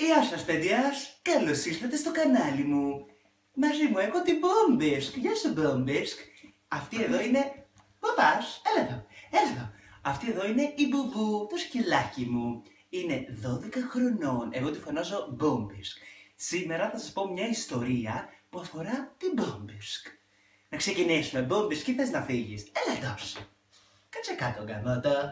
Γεια σας παιδιά, καλώς ήρθατε στο κανάλι μου. Μαζί μου έχω την Μπόμπεσκ. Γεια σου Μπόμπεσκ. Αυτή εδώ είναι... Παπάς, έλα εδώ, έλα εδώ. Αυτή εδώ είναι η Μπουμπού, το σκυλάκι μου. Είναι 12 χρονών, εγώ τη φωνάζω Μπόμπεσκ. Σήμερα θα σας πω μια ιστορία που αφορά την Μπόμπεσκ. Να ξεκινήσουμε, Μπόμπεσκ, τι θες να φύγεις? Έλα εδώ. Κάτσε κάτω γαμώτα.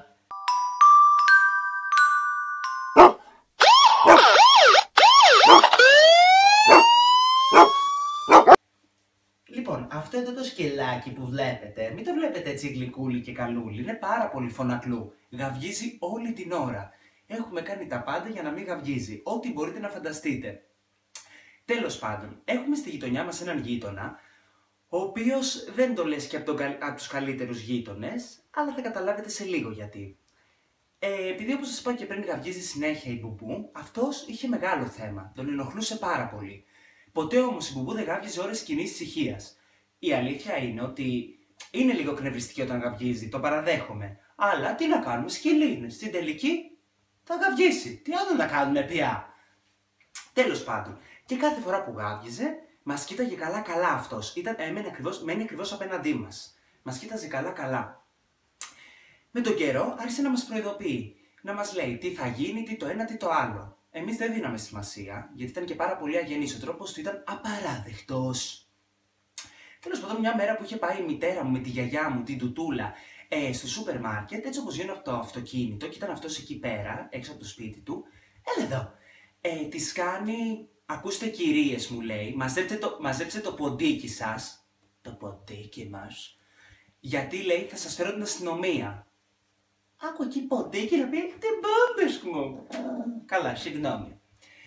Λοιπόν, αυτό εδώ το σκυλάκι που βλέπετε, μην το βλέπετε έτσι γλυκούλι και καλούλι, είναι πάρα πολύ φωνακλού. Γαυγίζει όλη την ώρα. Έχουμε κάνει τα πάντα για να μην γαυγίζει, ό,τι μπορείτε να φανταστείτε. Τέλος πάντων, έχουμε στη γειτονιά μας έναν γείτονα, ο οποίος δεν το λες και από τους καλύτερους γείτονες, αλλά θα καταλάβετε σε λίγο γιατί. Επειδή όπως σας είπα και πριν γαυγίζει συνέχεια η Μπουμπού, αυτός είχε μεγάλο θέμα, τον ενοχλούσε πάρα πολύ. Ποτέ όμως η Μπουμπού δεν γάβγιζε ώρες κοινής ησυχίας. Η αλήθεια είναι ότι είναι λίγο κνευριστική όταν γαυγίζει, το παραδέχομαι. Αλλά τι να κάνουμε, σκυλί είναι. Στην τελική θα γαυγίσει. Τι άλλο να κάνουμε πια. Τέλος πάντων, και κάθε φορά που γάβγιζε, μας κοίταγε καλά αυτός. Μένει ακριβώς απέναντί μας. Μας κοίταζε καλά. Με τον καιρό άρχισε να μας προειδοποιεί. Να μας λέει τι θα γίνει, τι το ένα, τι το άλλο. Εμείς δεν δίναμε σημασία, γιατί ήταν και πάρα πολύ αγενής. Ο τρόπος του ήταν απαράδεκτος. Τέλος πάντων, μια μέρα που είχε πάει η μητέρα μου με τη γιαγιά μου, την Τουτούλα, στο σούπερ μάρκετ, έτσι όπως βγαίνω από το αυτοκίνητο, και ήταν αυτός εκεί πέρα, έξω από το σπίτι του, έλα εδώ. Της κάνει, ακούστε κυρίες, μου λέει, μαζέψτε το ποντίκι σας, το ποντίκι μας, γιατί λέει θα σας φέρω την αστυνομία. Άκου εκεί ποντίκι να πει την Μπόμπεσκ μου. Καλά, συγγνώμη.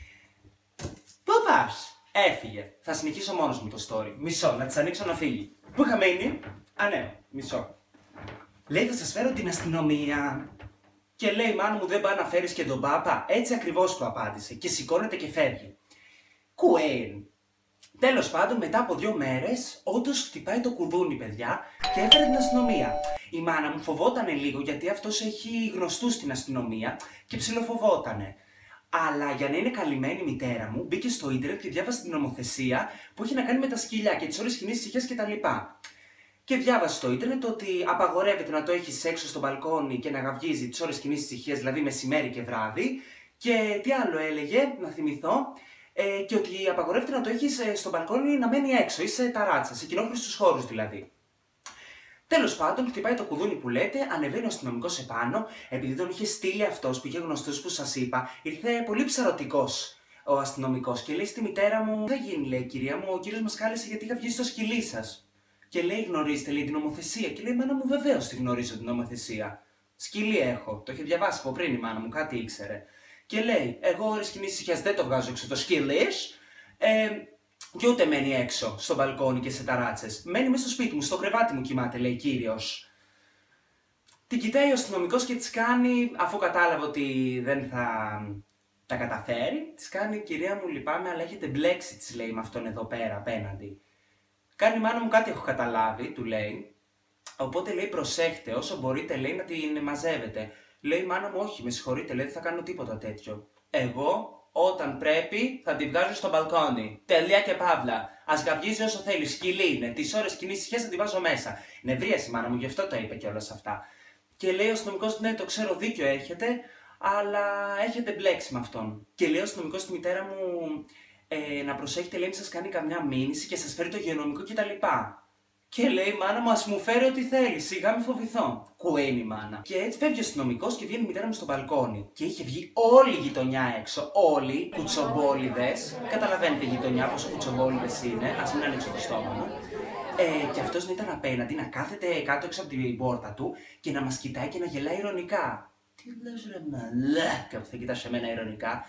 Πού πας? Έφυγε. Θα συνεχίσω μόνος μου το story. Μισό, να της ανοίξω να φύγει. Πού είχα μείνει? Α, ναι, μισό. Λέει θα σας φέρω την αστυνομία. Και λέει μάνα μου δεν πάει να φέρεις και τον πάπα. Έτσι ακριβώς του απάντησε. Και σηκώνεται και φεύγει. Κουέιν. Τέλος πάντων, μετά από 2 μέρες, όντως χτυπάει το κουδούνι, παιδιά, και έφερε την αστυνομία. Η μάνα μου φοβότανε λίγο γιατί αυτός έχει γνωστούς στην αστυνομία και ψιλοφοβότανε. Αλλά για να είναι καλυμμένη η μητέρα μου, μπήκε στο ίντερνετ και διάβασε την νομοθεσία που έχει να κάνει με τα σκυλιά και τις ώρες κοινής ησυχίας κτλ. Και διάβασε στο ίντερνετ ότι απαγορεύεται να το έχεις έξω στο μπαλκόνι και να γαυγίζει τις ώρες κοινής ησυχίας, δηλαδή μεσημέρι και βράδυ. Και τι άλλο έλεγε, να θυμηθώ. Και ότι απαγορεύεται να το έχεις στο μπαλκόνι να μένει έξω ή σε ταράτσα, σε κοινόχρηστους χώρους δηλαδή. Τέλος πάντων, χτυπάει το κουδούνι που λέτε, ανεβαίνει ο αστυνομικός επάνω, επειδή τον είχε στείλει αυτός που είχε γνωστούς που σας είπα, ήρθε πολύ ψαρωτικός ο αστυνομικός και λέει στη μητέρα μου: θα γίνει, λέει κυρία μου, ο κύριος μας κάλεσε γιατί γαυγίζει το σκυλί σας. Και λέει: γνωρίζετε, λέει την νομοθεσία. Και λέει: μάνα μου, βεβαίως τη γνωρίζω την νομοθεσία. Σκυλί έχω, το είχε διαβάσει από πριν η μάνα μου, κάτι ήξερε. Και λέει, εγώ ώρες κοινής ησυχίας δεν το βγάζω έξω το σκυλίς, και ούτε μένει έξω στο μπαλκόνι και σε ταράτσες. Μένει μέσα στο σπίτι μου, στο κρεβάτι μου κοιμάται, λέει κύριος. Την κοιτάει ο αστυνομικός και της κάνει, αφού κατάλαβε ότι δεν θα τα καταφέρει, της κάνει, κυρία μου λυπάμαι, αλλά έχετε μπλέξει, της λέει, με αυτόν εδώ πέρα απέναντι. Κάνει μάνα μου κάτι έχω καταλάβει, του λέει, οπότε λέει προσέχτε, όσο μπορείτε λέει να την μαζεύετε. Λέει μάνα μου, όχι, με συγχωρείτε, λέει δεν θα κάνω τίποτα τέτοιο. Εγώ, όταν πρέπει, θα τη βγάζω στο μπαλκόνι. Τελεία και παύλα. Ας γαυγίζει όσο θέλει. Σκυλί είναι. Τις ώρες κοινής ησυχίας θα τη βάζω μέσα. Νευρίασε η μάνα μου, γι' αυτό το είπε και όλα αυτά. Και λέει ο αστυνομικός, ναι, το ξέρω, δίκιο έχετε, αλλά έχετε μπλέξει με αυτόν. Και λέει ο αστυνομικός στη μητέρα μου, να προσέχετε, λέει, μην σας κάνει καμιά μήνυση και σας φέρει το υγειονομικό κτλ. Και λέει, μάνα μου, ας μου φέρει ό,τι θέλει, σιγά μη φοβηθώ. Κουέινει η μάνα. Και έτσι φεύγει ο αστυνομικός και βγαίνει η μητέρα μου στο μπαλκόνι. Και είχε βγει όλη η γειτονιά έξω. Όλοι, κουτσομπόλιδες. Καταλαβαίνετε η γειτονιά πόσο κουτσομπόλιδες είναι. Ας μην ανοίξω το στόμα μου. Και αυτός να ήταν απέναντι, να κάθεται κάτω έξω από την πόρτα του και να μας κοιτάει και να γελάει ειρωνικά. Τι λες ρε μαλάκα που θα κοιτάς σε μένα ειρωνικά.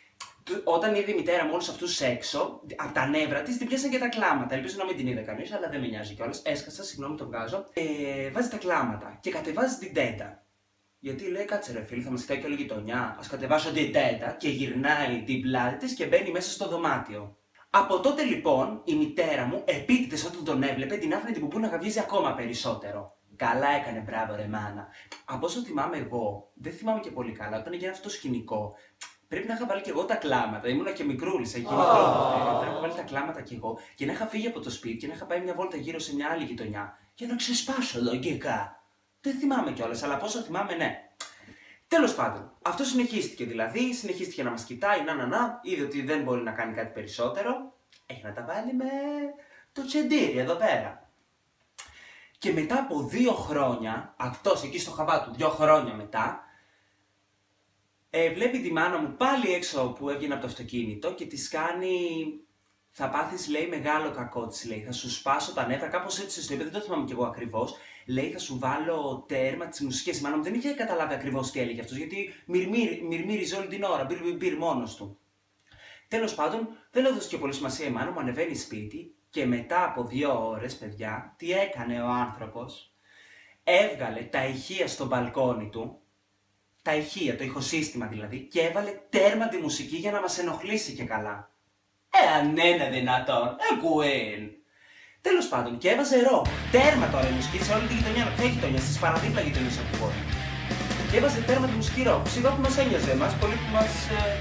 Όταν είδε η μητέρα μου όλους αυτούς έξω, από τα νεύρα της την πιάσαν και τα κλάματα. Ελπίζω να μην την είδε κανείς, αλλά δεν με νοιάζει κιόλας. Έσκασα, συγγνώμη, το βγάζω. Βάζει τα κλάματα και κατεβάζει την τέντα. Γιατί λέει, κάτσε ρε φίλοι, θα μας κοιτάει και όλη η γειτονιά. Ας κατεβάσω την τέντα και γυρνάει την πλάτη της και μπαίνει μέσα στο δωμάτιο. Από τότε λοιπόν η μητέρα μου, επίτηδες όταν τον έβλεπε, την άφηνε την Μπουμπού να γαυγίζει ακόμα περισσότερο. Καλά έκανε, μπράβο ρε μάνα. Από όσο θυμάμαι εγώ, δεν θυμάμαι και πολύ καλά, όταν έγινε αυτό το σκηνικό. Πρέπει να είχα βάλει και εγώ τα κλάματα. Ήμουνα και μικρούλης εκεί. Πρέπει να είχα βάλει τα κλάματα κι εγώ και να είχα φύγει από το σπίτι και να είχα πάει μια βόλτα γύρω σε μια άλλη γειτονιά για να ξεσπάσω λογικά. Δεν θυμάμαι κιόλας, αλλά πόσο θυμάμαι, ναι. Τέλος πάντων, αυτό συνεχίστηκε δηλαδή, συνεχίστηκε να μας κοιτάει, είδε ότι δεν μπορεί να κάνει κάτι περισσότερο. Έχει να τα βάλει με το τσεντήρι εδώ πέρα. Και μετά από 2 χρόνια, αυτός εκεί στο χαβά του, 2 χρόνια μετά, βλέπει τη μάνα μου πάλι έξω που έβγαινε από το αυτοκίνητο και της κάνει. Θα πάθεις, λέει, μεγάλο κακό της, λέει. Θα σου σπάσω τα νεύρα, κάπως έτσι το είπε, δεν το θυμάμαι κι εγώ ακριβώς. Λέει, θα σου βάλω τέρμα τις μουσικές. Η μάνα μου δεν είχε καταλάβει ακριβώς τι έλεγε αυτός, γιατί μυρμύριζε όλη την ώρα, μπυρ μόνος του. Τέλος πάντων, δεν έδωσε και πολύ σημασία η μάνα μου, ανεβαίνει σπίτι και μετά από 2 ώρες, παιδιά, τι έκανε ο άνθρωπος? Έβγαλε τα ηχεία στο μπαλκόνι του, τα ηχεία, το ηχοσύστημα δηλαδή, και έβαλε τέρμα τη μουσική για να μας ενοχλήσει και καλά. Αν είναι δυνατόν, Queen. Τέλος πάντων, και έβαζε ρο. Τέρμα τώρα η μουσική σε όλη τη γειτονιά, ποια γειτονιά, στις παραδίπλα γειτονιές από την πόλη. Και έβαζε τέρμα τη μουσική ρο. Σιγά που μας ένοιαζε εμάς, πολύ που μας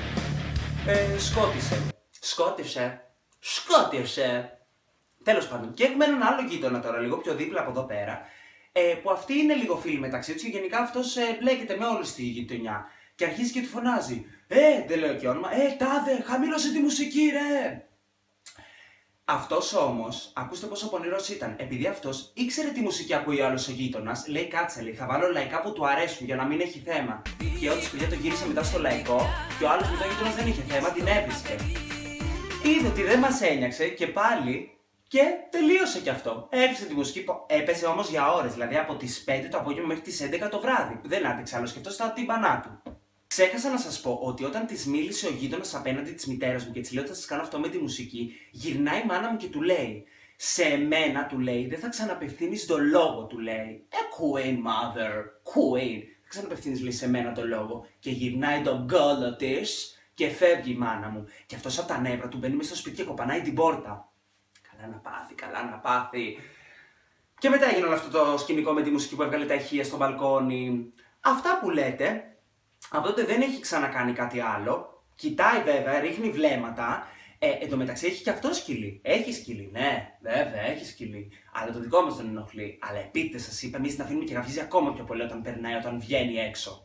σκότισε. Τέλος πάντων, και έχουμε έναν άλλο γείτονα τώρα, λίγο πιο δίπλα από εδώ πέρα, που αυτοί είναι λίγο φίλοι μεταξύ τους και γενικά αυτός μπλέκεται με όλη τη γειτονιά. Και αρχίζει και του φωνάζει. Δεν λέω και όνομα. Τάδε, χαμήλωσε τη μουσική, ρε! Αυτός όμως, ακούστε πόσο πονηρός ήταν. Επειδή αυτός ήξερε τι μουσική ακούει ο άλλος ο γείτονας, λέει κάτσε, λέει, θα βάλω λαϊκά που του αρέσουν για να μην έχει θέμα. Και ό,τι παιδιά το γύρισε μετά στο λαϊκό, και ο άλλος μετά ο γείτονας δεν είχε θέμα, την έβρισκε. Είδε ότι δεν μας ένιαξε και πάλι. Και τελείωσε κι αυτό. Έκλεισε τη μουσική, έπαιζε όμως για ώρες, δηλαδή από τις 5 το απόγευμα μέχρι τις 11 το βράδυ. Δεν άντεξε άλλο και αυτό στα τύμπανά του. Ξέχασα να σας πω ότι όταν της μίλησε ο γείτονας απέναντι της μητέρας μου και της λέει ότι θα σας κάνω αυτό με τη μουσική, γυρνάει η μάνα μου και του λέει, σε μένα, του λέει, δεν θα ξαναπευθύνεις το λόγο, του λέει. Queen, mother, Queen. Δεν ξαναπευθύνεις, λέει, σε μένα το λόγο. Και γυρνάει τον γκόλο της και φεύγει η μάνα μου. Και αυτός από τα νεύρα του μπαίνει μέσα στο σπίτι και κοπανάει την πόρτα. Καλά να πάθει. Και μετά έγινε όλο αυτό το σκηνικό με τη μουσική που έβγαλε τα ηχεία στο μπαλκόνι. Αυτά που λέτε, από τότε δεν έχει ξανακάνει κάτι άλλο. Κοιτάει βέβαια, ρίχνει βλέμματα. Εν τω μεταξύ έχει και αυτό σκυλί. Έχει σκυλί, ναι, βέβαια, έχει σκυλί. Αλλά το δικό μας τον ενοχλεί. Αλλά επίτηδες σας είπα, εμείς την αφήνουμε και γαυζίζει ακόμα πιο πολύ όταν περνάει, όταν βγαίνει έξω.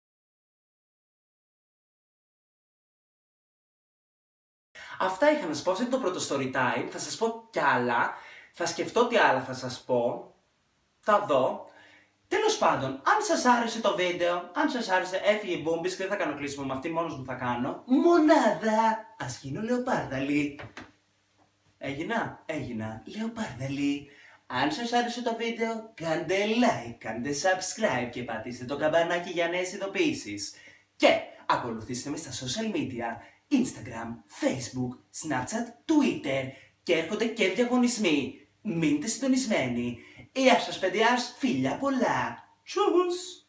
Αυτά είχα να σας πω, αυτό είναι το πρώτο story time. Θα σας πω κι άλλα. Θα σκεφτώ τι άλλα θα σας πω. Θα δω. Τέλος πάντων, αν σας άρεσε το βίντεο, αν σας άρεσε, έφυγε η Μπούμπης και δεν θα κάνω κλείσιμο με αυτή, μόνος μου θα κάνω. Μονάδα! Ας γίνω λεοπάρδαλη. Έγινα λεοπάρδαλη. Αν σας άρεσε το βίντεο, κάντε like, κάντε subscribe και πατήστε το καμπανάκι για νέες ειδοποιήσεις. Και ακολουθήστε με στα social media. Instagram, Facebook, Snapchat, Twitter και έρχονται και διαγωνισμοί. Μείνετε συντονισμένοι. Γεια σας παιδιάς, φιλιά πολλά. Tschüss.